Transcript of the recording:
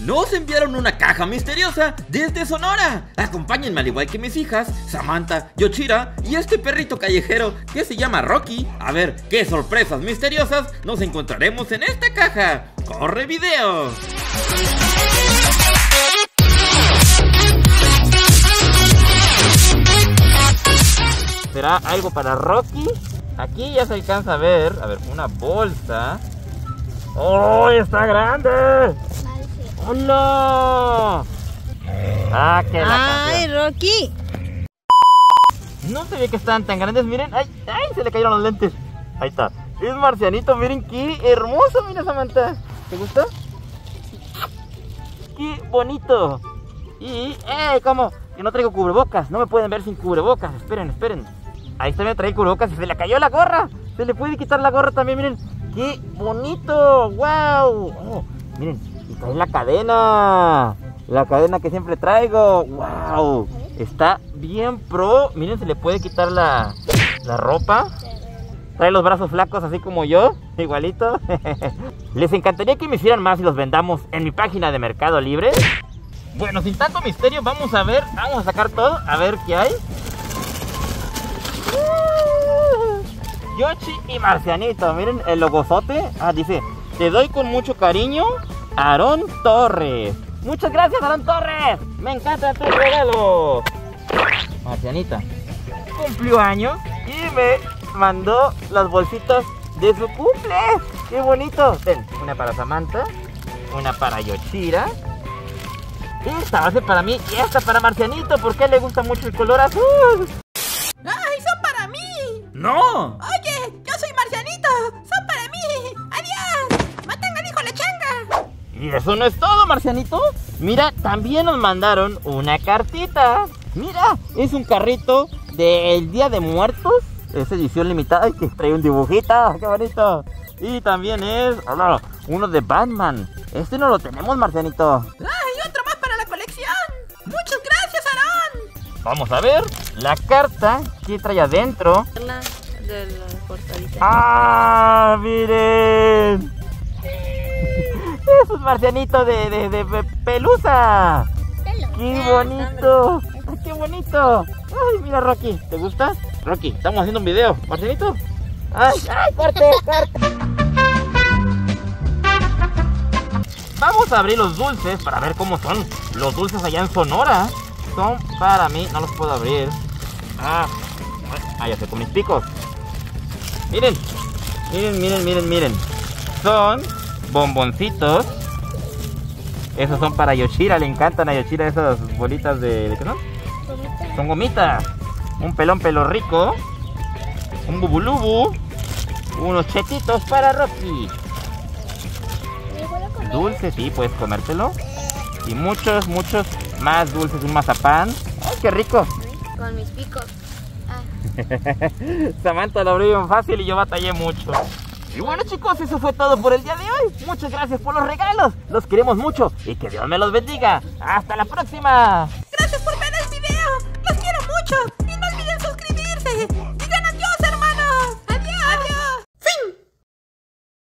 nos enviaron una caja misteriosa desde Sonora. Acompáñenme al igual que mis hijas, Samantha, Yoshira y este perrito callejero que se llama Rocky. A ver qué sorpresas misteriosas nos encontraremos en esta caja. ¡Corre video! ¿Será algo para Rocky? Aquí ya se alcanza a ver una bolsa. ¡Oh, está grande! ¡Hola! ¡Ah, qué la ¡Ay, Rocky! No se ve que están tan grandes, miren. ¡Ay, ay! Se le cayeron los lentes. Ahí está. Es marcianito, miren qué hermoso, mira, Samantha. ¿Te gusta? ¡Qué bonito! Y, ¿cómo? Que no traigo cubrebocas. No me pueden ver sin cubrebocas. Esperen, esperen. Ahí está, me trae cubrebocas y se le cayó la gorra. Se le puede quitar la gorra también, miren. ¡Qué bonito! ¡Wow! Oh, miren, y trae la cadena. La cadena que siempre traigo. ¡Wow! Está bien pro. Miren, se le puede quitar la ropa. Trae los brazos flacos así como yo, igualito. ¿Les encantaría que me hicieran más y los vendamos en mi página de Mercado Libre? Bueno, sin tanto misterio, vamos a ver, vamos a sacar todo, a ver qué hay. Yoshi y Marcianito, miren el logozote. Ah, dice, te doy con mucho cariño, Aarón Torres. Muchas gracias, Aarón Torres. Me encanta tu regalo. Marcianita cumplió años y me mandó las bolsitas de su cumple. ¡Qué bonito! Ven, una para Samantha, una para Yoshira. Esta va a ser para mí y esta para Marcianito, porque le gusta mucho el color azul. ¡Ay, son para mí! ¡No! Oye, yo soy Marcianito, son para mí. ¡Adiós! ¡Maten al hijo de la changa! Y eso no es todo, Marcianito. Mira, también nos mandaron una cartita. Mira, es un carrito del Día de Muertos. Es edición limitada y que trae un dibujito. ¡Qué bonito! Y también es uno de Batman. Este no lo tenemos, Marcianito. ¡Ay, otro más para la colección! ¡Muchas gracias, Aarón! Vamos a ver la carta que trae adentro. De la portadita. ¡Ah, miren! Es un marcianito de pelusa. ¡Qué bonito! ¡Ay, qué bonito! ¡Ay, mira, Rocky! ¿Te gusta? Rocky, estamos haciendo un video. ¿Marcianito? ¡Ay, ay, corte, corte! Vamos a abrir los dulces para ver cómo son los dulces allá en Sonora. Son para mí, no los puedo abrir. Ya sé, con mis picos. Miren, miren, miren, miren, miren. Son bomboncitos. Esos son para Yoshira, le encantan a Yoshira esas bolitas ¿de qué son? Son gomitas. Un pelón pelo rico. Un bubulubu. Unos chetitos para Rocky. Dulces, sí, puedes comértelo. Y muchos, muchos más dulces. Un mazapán. ¡Ay, qué rico! Con mis picos. Samantha lo abrió bien fácil y yo batallé mucho. Y bueno, chicos, eso fue todo por el día de hoy. Muchas gracias por los regalos. Los queremos mucho y que Dios me los bendiga. ¡Hasta la próxima! Gracias por ver el video. Los quiero mucho.